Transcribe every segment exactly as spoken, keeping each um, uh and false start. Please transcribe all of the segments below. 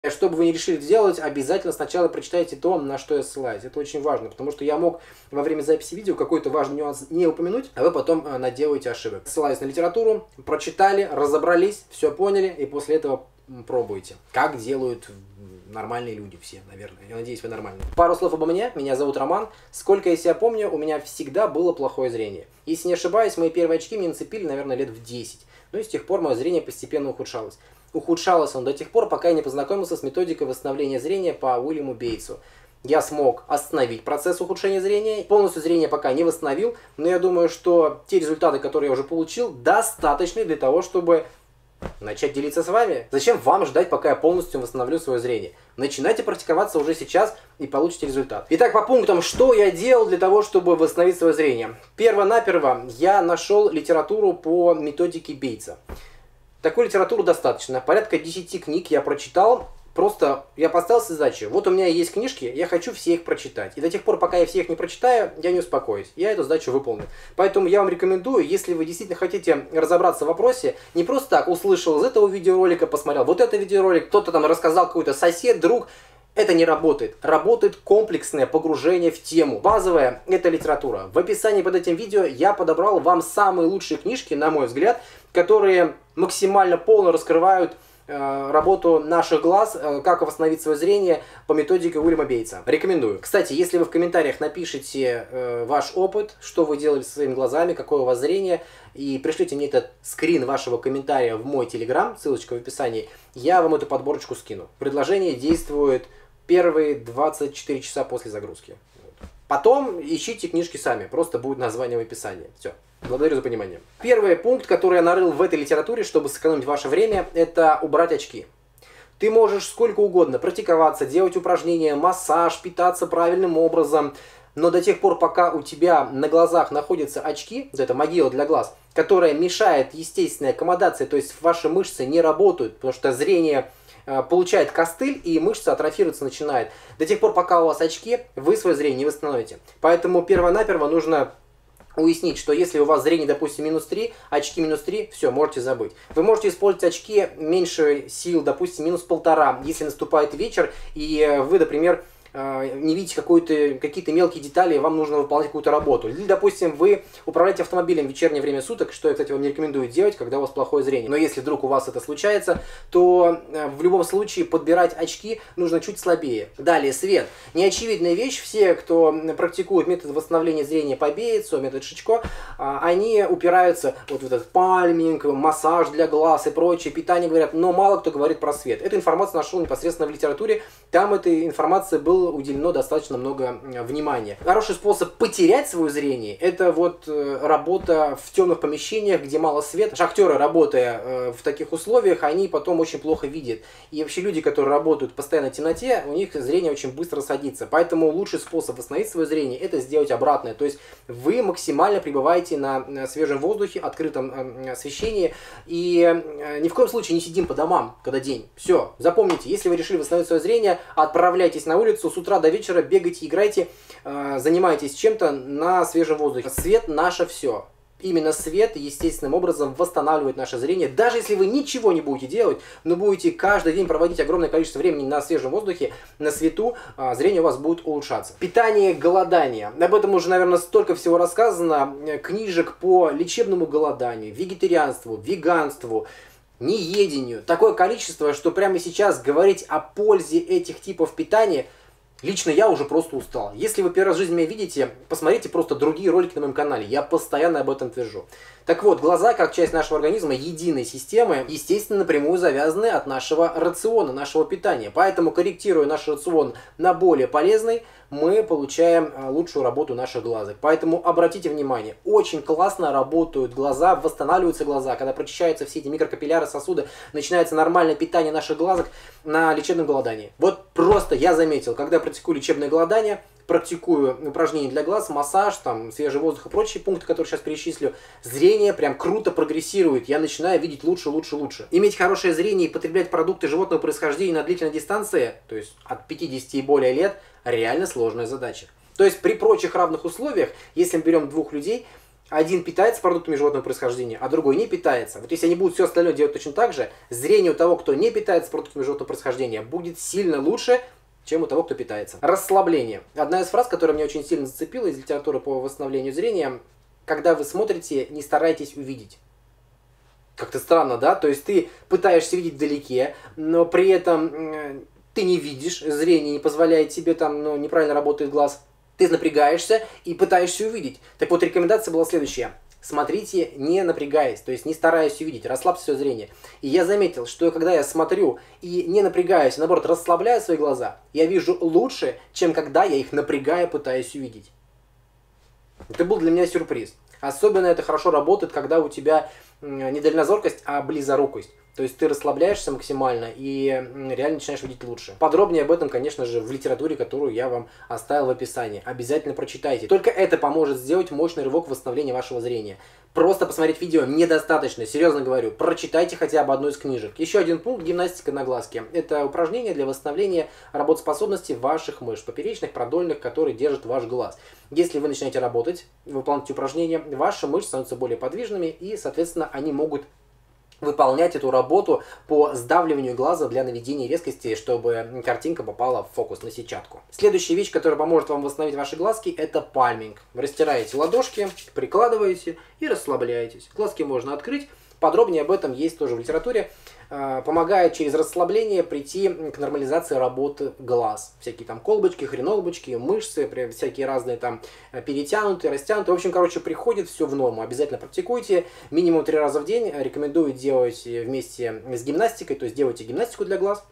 Что бы вы ни решили сделать, обязательно сначала прочитайте то, на что я ссылаюсь. Это очень важно, потому что я мог во время записи видео какой-то важный нюанс не упомянуть, а вы потом э, наделаете ошибок. Ссылаюсь на литературу, прочитали, разобрались, все поняли, и после этого пробуйте. Как делают нормальные люди все, наверное. Я надеюсь, вы нормальные. Пару слов обо мне. Меня зовут Роман. Сколько я себя помню, у меня всегда было плохое зрение. Если не ошибаюсь, мои первые очки мне нацепили, наверное, лет в десять. Ну и с тех пор мое зрение постепенно ухудшалось. Ухудшалось он до тех пор, пока я не познакомился с методикой восстановления зрения по Уильяму Бейтсу. Я смог остановить процесс ухудшения зрения, полностью зрение пока не восстановил, но я думаю, что те результаты, которые я уже получил, достаточны для того, чтобы начать делиться с вами. Зачем вам ждать, пока я полностью восстановлю свое зрение? Начинайте практиковаться уже сейчас и получите результат. Итак, по пунктам, что я делал для того, чтобы восстановить свое зрение. Перво-наперво я нашел литературу по методике Бейтса. Такой литературы достаточно. Порядка десяти книг я прочитал. Просто я поставил себе задачу. Вот у меня есть книжки, я хочу все их прочитать. И до тех пор, пока я все их не прочитаю, я не успокоюсь. Я эту задачу выполню. Поэтому я вам рекомендую, если вы действительно хотите разобраться в вопросе, не просто так услышал из этого видеоролика, посмотрел вот это видеоролик, кто-то там рассказал, какой-то сосед, друг. Это не работает. Работает комплексное погружение в тему. Базовая – это литература. В описании под этим видео я подобрал вам самые лучшие книжки, на мой взгляд, которые максимально полно раскрывают э, работу наших глаз, э, как восстановить свое зрение по методике Уильяма Бейтса. Рекомендую. Кстати, если вы в комментариях напишите э, ваш опыт, что вы делали со своими глазами, какое у вас зрение, и пришлите мне этот скрин вашего комментария в мой телеграм, ссылочка в описании, я вам эту подборочку скину. Предложение действует первые двадцать четыре часа после загрузки. Потом ищите книжки сами, просто будет название в описании. Все. Благодарю за понимание. Первый пункт, который я нарыл в этой литературе, чтобы сэкономить ваше время, это убрать очки. Ты можешь сколько угодно практиковаться, делать упражнения, массаж, питаться правильным образом, но до тех пор, пока у тебя на глазах находятся очки, вот эта могила для глаз, которая мешает естественной аккомодации, то есть ваши мышцы не работают, потому что зрение получает костыль и мышца атрофироваться начинает. До тех пор, пока у вас очки, вы свое зрение не восстановите. Поэтому перво-наперво нужно уяснить, что если у вас зрение, допустим, минус три, очки минус три, все, можете забыть. Вы можете использовать очки меньше сил, допустим, минус полтора, если наступает вечер, и вы, например, не видите какие-то мелкие детали, вам нужно выполнять какую-то работу. Или, допустим, вы управляете автомобилем в вечернее время суток, что я, кстати, вам не рекомендую делать, когда у вас плохое зрение. Но если вдруг у вас это случается, то в любом случае подбирать очки нужно чуть слабее. Далее, свет. Неочевидная вещь. Все, кто практикует метод восстановления зрения по Бейтсу, метод Шичко, они упираются вот в этот пальминг, массаж для глаз и прочее, питание говорят, но мало кто говорит про свет. Эту информацию нашел непосредственно в литературе. Там этой информации было уделено достаточно много внимания. Хороший способ потерять свое зрение – это вот работа в темных помещениях, где мало света. Шахтеры, работая в таких условиях, они потом очень плохо видят. И вообще люди, которые работают постоянно в темноте, у них зрение очень быстро садится. Поэтому лучший способ восстановить свое зрение – это сделать обратное. То есть вы максимально пребываете на свежем воздухе, открытом освещении. И ни в коем случае не сидим по домам, когда день. Все, запомните, если вы решили восстановить свое зрение, отправляйтесь на улицу, с утра до вечера бегайте, играйте, э, занимайтесь чем-то на свежем воздухе. Свет – наше все. Именно свет естественным образом восстанавливает наше зрение. Даже если вы ничего не будете делать, но будете каждый день проводить огромное количество времени на свежем воздухе, на свету, э, зрение у вас будет улучшаться. Питание, голодание. Об этом уже, наверное, столько всего рассказано. Книжек по лечебному голоданию, вегетарианству, веганству, неедению. Такое количество, что прямо сейчас говорить о пользе этих типов питания, лично я уже просто устал. Если вы первый раз в жизни меня видите, посмотрите просто другие ролики на моем канале. Я постоянно об этом твержу. Так вот, глаза, как часть нашего организма, единой системы, естественно, напрямую завязаны от нашего рациона, нашего питания. Поэтому, корректируя наш рацион на более полезный, мы получаем лучшую работу наших глазок. Поэтому обратите внимание, очень классно работают глаза, восстанавливаются глаза, когда прочищаются все эти микрокапилляры, сосуды, начинается нормальное питание наших глазок на лечебном голодании. Вот просто я заметил, когда я практикую лечебное голодание, практикую упражнения для глаз, массаж, там, свежий воздух и прочие пункты, которые сейчас перечислю, зрение прям круто прогрессирует. Я начинаю видеть лучше, лучше, лучше. Иметь хорошее зрение и потреблять продукты животного происхождения на длительной дистанции, то есть от пятидесяти и более лет, реально сложная задача. То есть при прочих равных условиях, если мы берем двух людей, один питается продуктами животного происхождения, а другой не питается. Вот если они будут все остальное делать точно так же, зрение у того, кто не питается продуктами животного происхождения, будет сильно лучше, чем у того, кто питается. Расслабление. Одна из фраз, которая меня очень сильно зацепила из литературы по восстановлению зрения: когда вы смотрите, не старайтесь увидеть. Как-то странно, да? То есть ты пытаешься видеть вдалеке, но при этом ты не видишь, зрение не позволяет тебе, там, ну, неправильно работает глаз. Ты напрягаешься и пытаешься увидеть. Так вот, рекомендация была следующая. Смотрите, не напрягаясь, то есть не стараясь увидеть, расслабьте свое зрение. И я заметил, что когда я смотрю и не напрягаюсь, а наоборот расслабляю свои глаза, я вижу лучше, чем когда я их напрягаю, пытаюсь увидеть. Это был для меня сюрприз. Особенно это хорошо работает, когда у тебя не дальнозоркость, а близорукость. То есть ты расслабляешься максимально и реально начинаешь видеть лучше. Подробнее об этом, конечно же, в литературе, которую я вам оставил в описании. Обязательно прочитайте. Только это поможет сделать мощный рывок в восстановлении вашего зрения. Просто посмотреть видео недостаточно, серьезно говорю. Прочитайте хотя бы одну из книжек. Еще один пункт — гимнастика на глазке. Это упражнение для восстановления работоспособности ваших мышц, поперечных, продольных, которые держат ваш глаз. Если вы начинаете работать, выполнять упражнения, ваши мышцы становятся более подвижными и, соответственно, они могут выполнять эту работу по сдавливанию глаза для наведения резкости, чтобы картинка попала в фокус, на сетчатку. Следующая вещь, которая поможет вам восстановить ваши глазки, это пальминг. Вы растираете ладошки, прикладываете и расслабляетесь. Глазки можно открыть. Подробнее об этом есть тоже в литературе. Помогает через расслабление прийти к нормализации работы глаз. Всякие там колбочки, хренолбочки, мышцы, всякие разные там перетянутые, растянутые. В общем, короче, приходит все в норму. Обязательно практикуйте. Минимум три раза в день. Рекомендую делать вместе с гимнастикой. То есть делайте гимнастику для глаз.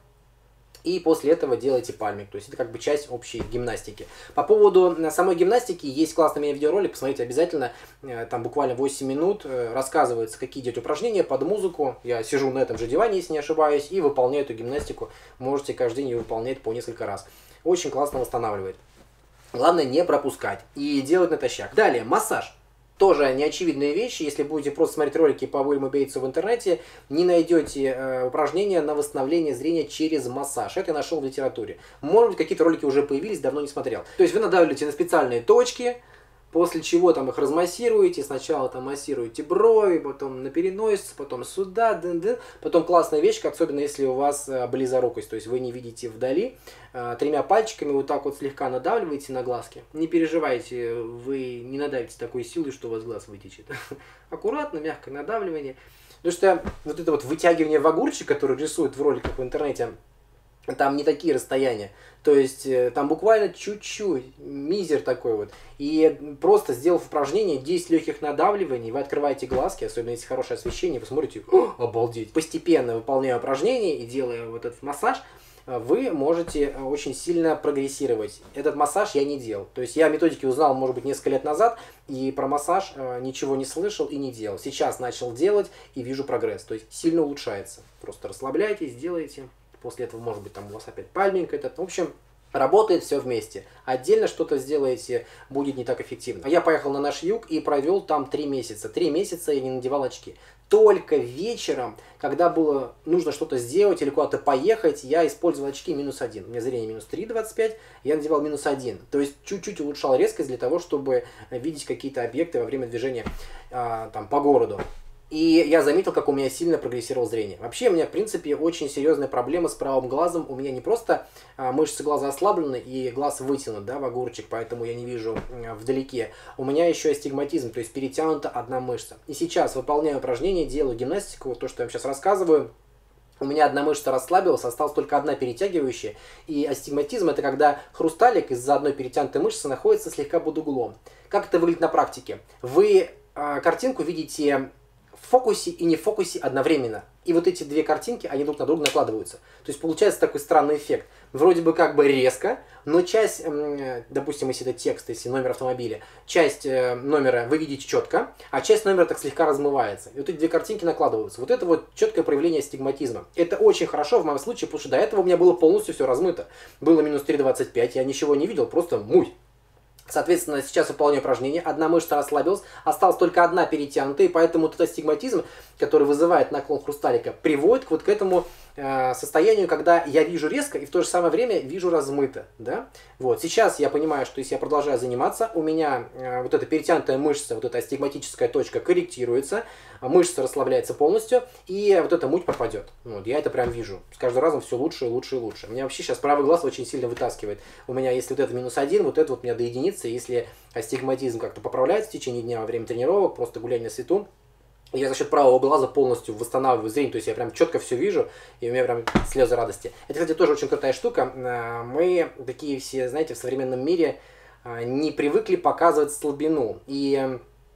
И после этого делайте пальминг. То есть это как бы часть общей гимнастики. По поводу самой гимнастики есть классный у меня видеоролик. Посмотрите обязательно. Там буквально восемь минут рассказывается, какие делать упражнения под музыку. Я сижу на этом же диване, если не ошибаюсь, и выполняю эту гимнастику. Можете каждый день ее выполнять по несколько раз. Очень классно восстанавливает. Главное не пропускать и делать натощак. Далее, массаж. Тоже неочевидные вещи. Если будете просто смотреть ролики по Уильяму Бейтсу в интернете, не найдете э, упражнения на восстановление зрения через массаж. Это я нашел в литературе. Может быть, какие-то ролики уже появились, давно не смотрел. То есть вы надавливаете на специальные точки, после чего там их размассируете. Сначала там массируете брови, потом на переносице, потом сюда, дын -дын. Потом классная вещь, особенно если у вас близорукость, то есть вы не видите вдали. Тремя пальчиками вот так вот слегка надавливаете на глазки. Не переживайте, вы не надавите с такой силой, что у вас глаз вытечет. Аккуратно, мягкое надавливание. Потому что вот это вот вытягивание в огурчик, который рисуют в роликах в интернете, там не такие расстояния. То есть там буквально чуть-чуть, мизер такой вот. И просто сделав упражнение, десять легких надавливаний, вы открываете глазки, особенно если хорошее освещение, вы смотрите, обалдеть. Постепенно выполняя упражнения и делая вот этот массаж, вы можете очень сильно прогрессировать. Этот массаж я не делал. То есть я методики узнал, может быть, несколько лет назад, и про массаж ничего не слышал и не делал. Сейчас начал делать и вижу прогресс. То есть сильно улучшается. Просто расслабляйтесь, делайте. После этого, может быть, там у вас опять пальминг этот. В общем, работает все вместе. Отдельно что-то сделаете, будет не так эффективно. Я поехал на наш юг и провел там три месяца. Три месяца я не надевал очки. Только вечером, когда было нужно что-то сделать или куда-то поехать, я использовал очки минус один. У меня зрение минус три двадцать пять, я надевал минус один. То есть чуть-чуть улучшал резкость для того, чтобы видеть какие-то объекты во время движения а, там, по городу. И я заметил, как у меня сильно прогрессировало зрение. Вообще, у меня, в принципе, очень серьезная проблема с правым глазом. У меня не просто а, мышцы глаза ослаблены и глаз вытянут, да, в огурчик, поэтому я не вижу а, вдалеке. У меня еще астигматизм, то есть перетянута одна мышца. И сейчас, выполняю упражнения, делаю гимнастику, вот то, что я вам сейчас рассказываю. У меня одна мышца расслабилась, осталась только одна перетягивающая. И астигматизм — это когда хрусталик из-за одной перетянутой мышцы находится слегка под углом. Как это выглядит на практике? Вы а, картинку видите в фокусе и не в фокусе одновременно. И вот эти две картинки, они друг на друга накладываются. То есть получается такой странный эффект. Вроде бы как бы резко, но часть, допустим, если это текст, если номер автомобиля, часть номера вы видите четко, а часть номера так слегка размывается. И вот эти две картинки накладываются. Вот это вот четкое проявление астигматизма. Это очень хорошо в моем случае, потому что до этого у меня было полностью все размыто. Было минус три двадцать пять, я ничего не видел, просто муть. Соответственно, сейчас выполняю упражнение, одна мышца расслабилась, осталась только одна перетянутая, и поэтому этот астигматизм, который вызывает наклон хрусталика, приводит к вот к этому э, состоянию, когда я вижу резко и в то же самое время вижу размыто. Да? Вот. Сейчас я понимаю, что если я продолжаю заниматься, у меня э, вот эта перетянутая мышца, вот эта астигматическая точка корректируется, мышца расслабляется полностью, и вот эта муть пропадет. Вот. Я это прям вижу. С каждым разом все лучше и лучше и лучше. У меня вообще сейчас правый глаз очень сильно вытаскивает. У меня, если вот это минус один, вот это вот у меня до единицы. Если астигматизм как-то поправляется в течение дня во время тренировок, просто гуляние на свету, я за счет правого глаза полностью восстанавливаю зрение, то есть я прям четко все вижу, и у меня прям слезы радости. Это, кстати, тоже очень крутая штука. Мы такие все, знаете, в современном мире не привыкли показывать слабину, и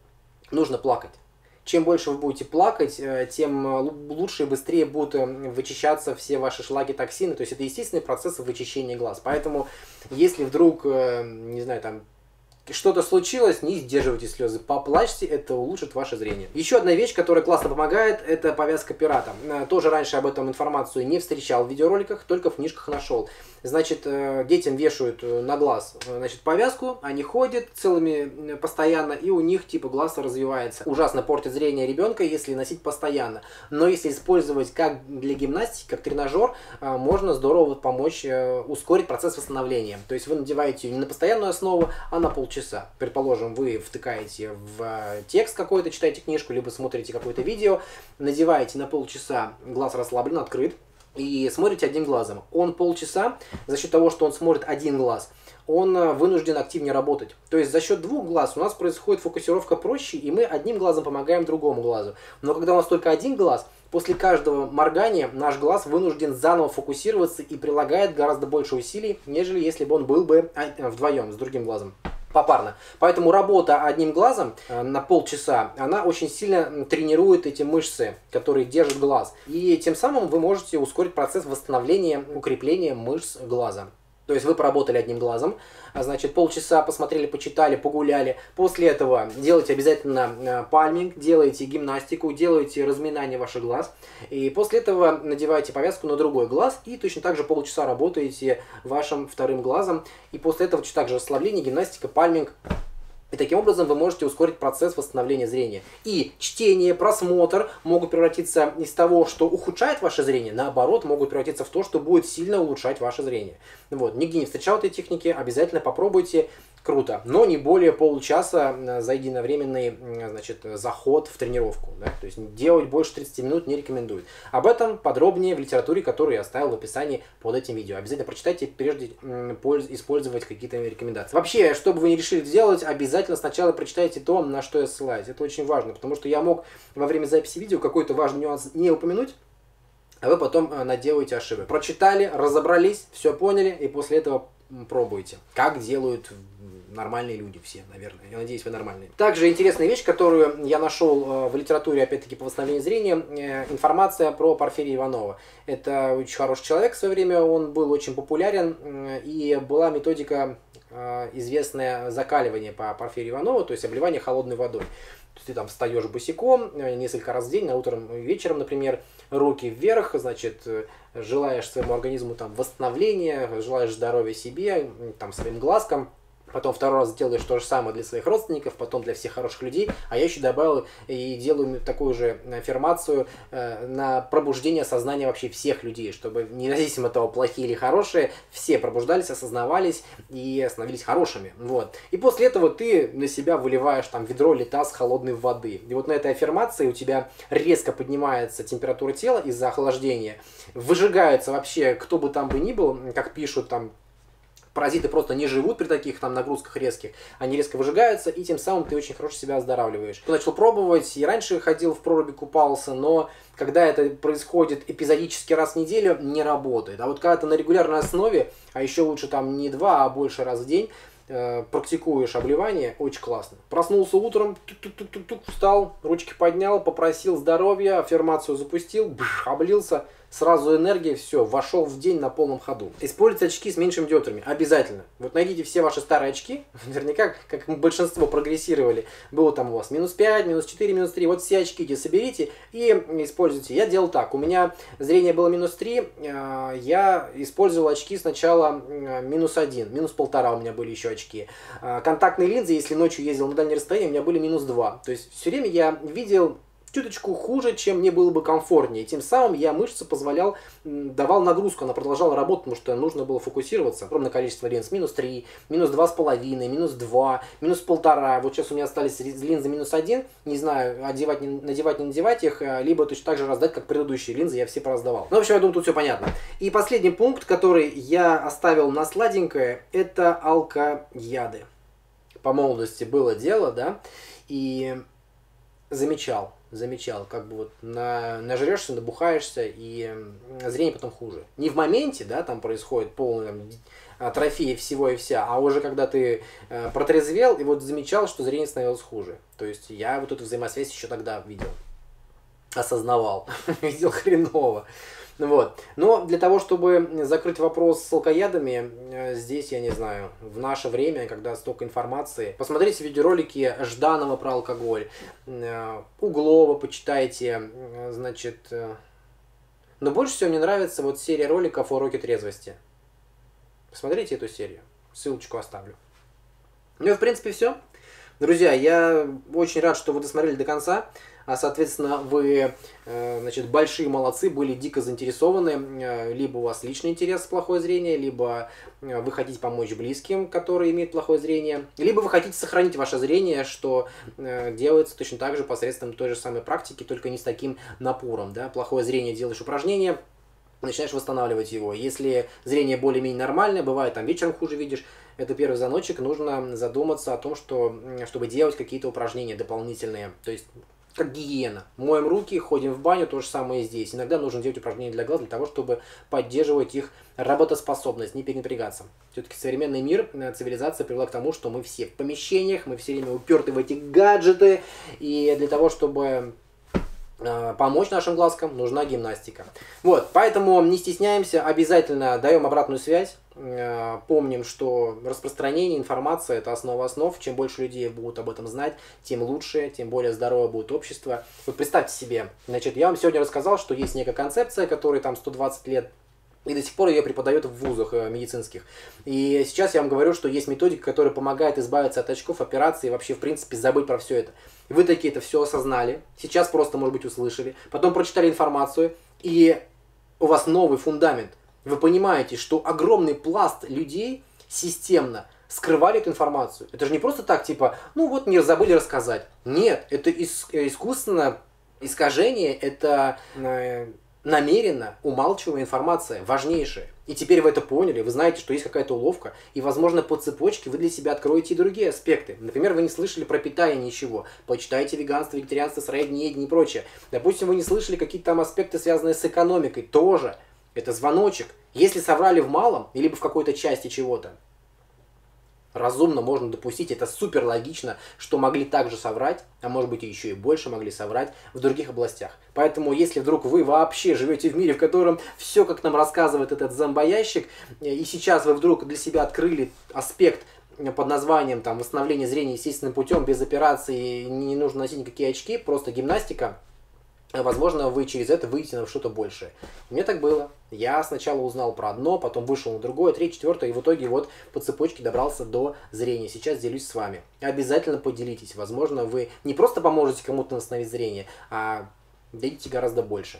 нужно плакать. Чем больше вы будете плакать, тем лучше и быстрее будут вычищаться все ваши шлаки, токсины. То есть это естественный процесс вычищения глаз. Поэтому, если вдруг, не знаю, там, что-то случилось, не сдерживайте слезы, поплачьте, это улучшит ваше зрение. Еще одна вещь, которая классно помогает, это повязка пирата. Тоже раньше об этом информацию не встречал в видеороликах, только в книжках нашел. Значит, детям вешают на глаз, значит, повязку, они ходят целыми постоянно, и у них типа глаз развивается. Ужасно портит зрение ребенка, если носить постоянно. Но если использовать как для гимнастики, как тренажер, можно здорово помочь ускорить процесс восстановления. То есть вы надеваете ее не на постоянную основу, а на полчаса. Предположим, вы втыкаете в текст какой-то, читаете книжку, либо смотрите какое-то видео, надеваете на полчаса, глаз расслаблен, открыт, и смотрите одним глазом. Он полчаса, за счет того, что он смотрит один глаз, он вынужден активнее работать. То есть за счет двух глаз у нас происходит фокусировка проще, и мы одним глазом помогаем другому глазу. Но когда у нас только один глаз, после каждого моргания наш глаз вынужден заново фокусироваться и прилагает гораздо больше усилий, нежели если бы он был бы вдвоем с другим глазом. Попарно. Поэтому работа одним глазом на полчаса, она очень сильно тренирует эти мышцы, которые держат глаз. И тем самым вы можете ускорить процесс восстановления, укрепления мышц глаза. То есть вы поработали одним глазом, значит, полчаса посмотрели, почитали, погуляли. После этого делайте обязательно пальминг, делаете гимнастику, делаете разминание ваших глаз. И после этого надеваете повязку на другой глаз и точно так же полчаса работаете вашим вторым глазом. И после этого точно так же расслабление, гимнастика, пальминг. И таким образом вы можете ускорить процесс восстановления зрения. И чтение, просмотр могут превратиться из того, что ухудшает ваше зрение, наоборот, могут превратиться в то, что будет сильно улучшать ваше зрение. Вот. Нигде не встречал этой техники, обязательно попробуйте. Круто. Но не более получаса за единовременный, значит, заход в тренировку. Да? То есть делать больше тридцати минут не рекомендуют. Об этом подробнее в литературе, которую я оставил в описании под этим видео. Обязательно прочитайте, прежде использовать какие-то рекомендации. Вообще, что бы вы ни решили сделать, обязательно сначала прочитайте то, на что я ссылаюсь. Это очень важно, потому что я мог во время записи видео какой-то важный нюанс не упомянуть, а вы потом наделаете ошибок. Прочитали, разобрались, все поняли, и после этого пробуйте. Как делают нормальные люди все, наверное. Я надеюсь, вы нормальные. Также интересная вещь, которую я нашел в литературе, опять-таки, по восстановлению зрения, информация про Порфирия Иванова. Это очень хороший человек в свое время, он был очень популярен, и была методика известное закаливание по Порфирию Иванову, то есть обливание холодной водой. То есть ты там встаешь босиком несколько раз в день, на утром и вечером, например, руки вверх, значит, желаешь своему организму там восстановления, желаешь здоровья себе, там, своим глазкам. Потом второй раз делаешь то же самое для своих родственников, потом для всех хороших людей. А я еще добавил и делаю такую же аффирмацию э, на пробуждение сознания вообще всех людей, чтобы независимо от того, плохие или хорошие, все пробуждались, осознавались и становились хорошими. Вот. И после этого ты на себя выливаешь там ведро или таз холодной воды. И вот на этой аффирмации у тебя резко поднимается температура тела из-за охлаждения. Выжигается вообще, кто бы там бы ни был, как пишут там, паразиты просто не живут при таких там нагрузках резких, они резко выжигаются, и тем самым ты очень хорошо себя оздоравливаешь. Я начал пробовать, и раньше ходил в проруби, купался, но когда это происходит эпизодически раз в неделю, не работает. А вот когда ты на регулярной основе, а еще лучше там не два, а больше раз в день, э, практикуешь обливание, очень классно. Проснулся утром, тук-тук-тук-тук, встал, ручки поднял, попросил здоровья, аффирмацию запустил, бш, облился. Сразу энергия, все, вошел в день на полном ходу. Используйте очки с меньшими диоптриями, обязательно. Вот найдите все ваши старые очки, наверняка, как большинство прогрессировали, было там у вас минус пять, минус четыре, минус три, вот все очки эти соберите и используйте. Я делал так, у меня зрение было минус три, я использовал очки сначала минус один, минус полтора у меня были еще очки. Контактные линзы, если ночью ездил на дальнее расстояние, у меня были минус два. То есть все время я видел чуточку хуже, чем мне было бы комфортнее. И тем самым я мышцы позволял, давал нагрузку, она продолжала работать, потому что нужно было фокусироваться. Огромное количество линз. Минус три, минус два с половиной, минус два, минус полтора. Вот сейчас у меня остались линзы минус один. Не знаю, одевать, не, надевать, не надевать их, либо точно так же раздать, как предыдущие линзы, я все пораздавал. Ну, в общем, я думаю, тут все понятно. И последний пункт, который я оставил на сладенькое, это алкояды. По молодости было дело, да, и замечал, замечал, как бы вот на, нажрешься, набухаешься, и зрение потом хуже. Не в моменте, да, там происходит полная атрофия всего и вся, а уже когда ты э, протрезвел, и вот замечал, что зрение становилось хуже. То есть я вот эту взаимосвязь еще тогда видел, осознавал, видел хреново. Вот. Но для того, чтобы закрыть вопрос с алкоядами, здесь, я не знаю, в наше время, когда столько информации, посмотрите видеоролики Жданова про алкоголь, Углова почитайте, значит... Но больше всего мне нравится вот серия роликов «Уроки трезвости». Посмотрите эту серию, ссылочку оставлю. Ну и в принципе все. Друзья, я очень рад, что вы досмотрели до конца. А, соответственно, вы, значит, большие молодцы, были дико заинтересованы. Либо у вас личный интерес, плохое зрение, либо вы хотите помочь близким, которые имеют плохое зрение, либо вы хотите сохранить ваше зрение, что делается точно так же посредством той же самой практики, только не с таким напором. Да? Плохое зрение, делаешь упражнение, начинаешь восстанавливать его. Если зрение более-менее нормальное, бывает там вечером хуже видишь, это первый звоночек, нужно задуматься о том, что, чтобы делать какие-то упражнения дополнительные. То есть, как гигиена. Моем руки, ходим в баню, то же самое и здесь. Иногда нужно делать упражнения для глаз, для того, чтобы поддерживать их работоспособность, не перенапрягаться. Все-таки современный мир, цивилизация привела к тому, что мы все в помещениях, мы все время уперты в эти гаджеты, и для того, чтобы помочь нашим глазкам, нужна гимнастика. Вот, поэтому не стесняемся, обязательно даем обратную связь. Помним, что распространение информации – это основа основ. Чем больше людей будут об этом знать, тем лучше, тем более здоровое будет общество. Вот представьте себе, значит, я вам сегодня рассказал, что есть некая концепция, которой там сто двадцать лет, и до сих пор ее преподают в вузах медицинских. И сейчас я вам говорю, что есть методика, которая помогает избавиться от очков, операций и вообще, в принципе, забыть про все это. Вы такие это все осознали, сейчас просто, может быть, услышали, потом прочитали информацию, и у вас новый фундамент. Вы понимаете, что огромный пласт людей системно скрывали эту информацию. Это же не просто так, типа, ну вот мне забыли рассказать. Нет, это ис искусственно искажение, это э, намеренно умалчиваемая информация, важнейшая. И теперь вы это поняли, вы знаете, что есть какая-то уловка, и, возможно, по цепочке вы для себя откроете и другие аспекты. Например, вы не слышали про питание ничего, почитайте веганство, вегетарианство, сыроедение и прочее. Допустим, вы не слышали какие-то там аспекты, связанные с экономикой, тоже. Это звоночек. Если соврали в малом, либо в какой-то части чего-то, разумно можно допустить, это супер логично, что могли также соврать, а может быть еще и больше могли соврать в других областях. Поэтому, если вдруг вы вообще живете в мире, в котором все, как нам рассказывает этот зомбоящик, и сейчас вы вдруг для себя открыли аспект под названием там, восстановление зрения естественным путем, без операции, не нужно носить никакие очки, просто гимнастика, возможно, вы через это выйдете на что-то большее. У меня так было. Я сначала узнал про одно, потом вышел на другое, третье, четвертое, и в итоге вот по цепочке добрался до зрения. Сейчас делюсь с вами. Обязательно поделитесь. Возможно, вы не просто поможете кому-то восстановить зрение, а дадите гораздо больше.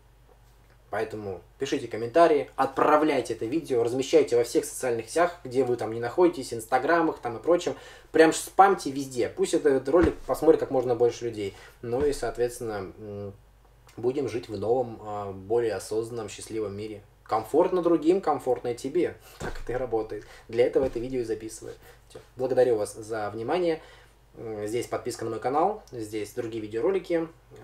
Поэтому пишите комментарии, отправляйте это видео, размещайте во всех социальных сетях, где вы там не находитесь, инстаграмах там и прочем. Прям спамьте везде. Пусть этот ролик посмотрит как можно больше людей. Ну и, соответственно, будем жить в новом, более осознанном, счастливом мире. Комфортно другим, комфортно и тебе. Так это и работает. Для этого это видео и записываю. Все. Благодарю вас за внимание. Здесь подписка на мой канал, здесь другие видеоролики.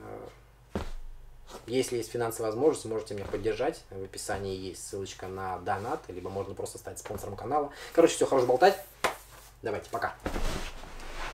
Если есть финансовая возможность, можете меня поддержать. В описании есть ссылочка на донат, либо можно просто стать спонсором канала. Короче, все, хорошо болтать. Давайте, пока.